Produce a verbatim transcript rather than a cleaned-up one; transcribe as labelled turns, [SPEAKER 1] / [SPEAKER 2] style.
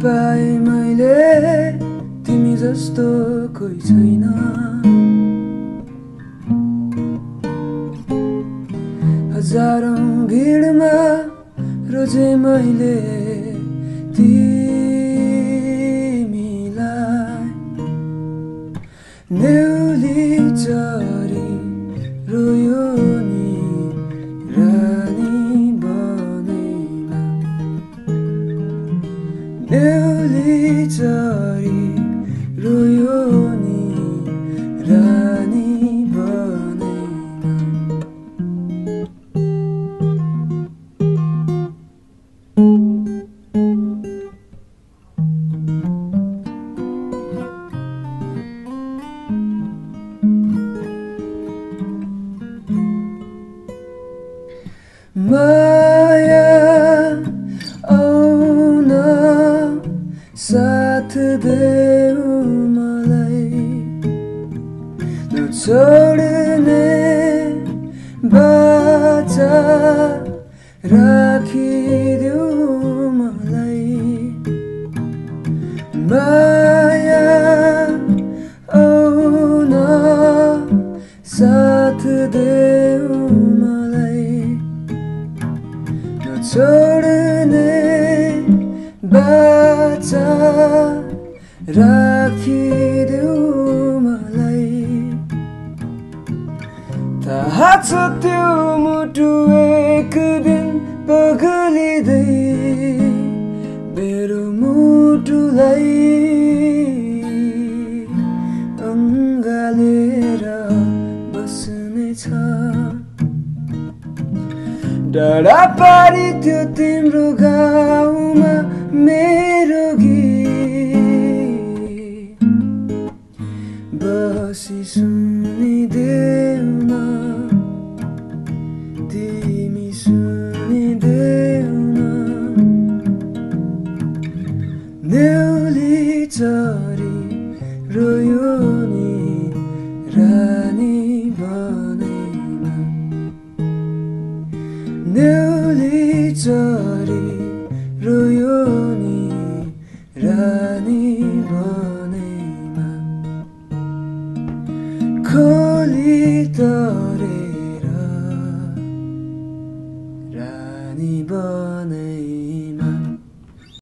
[SPEAKER 1] पाए मैले तिमी जस्तो कोही छैन हजारौं भिडमा रोजे मैले तिमीलाई नेउली चरी रोयो नि रानी बनेन नेउली चरी रोयो नि रानी बनेन माया आउन साथ देऊ मलाई नछोड्ने बाचा राखिदेऊ मलाई माया आउन साथ देऊ मलाई छोड्ने बाचा राखिदेऊ मलाई थाहा छ त्यो मुटु एक दिन पगलिँदै मेरो मुटुलाई अङ्गालेर बस्नेछ डाँडा पारी त्यो तिम्रो गाउँमा मेरो गीत बसी सुनिदेऊ न तिमी सुनिदेऊ न नेउली चरी रोयो नि रानी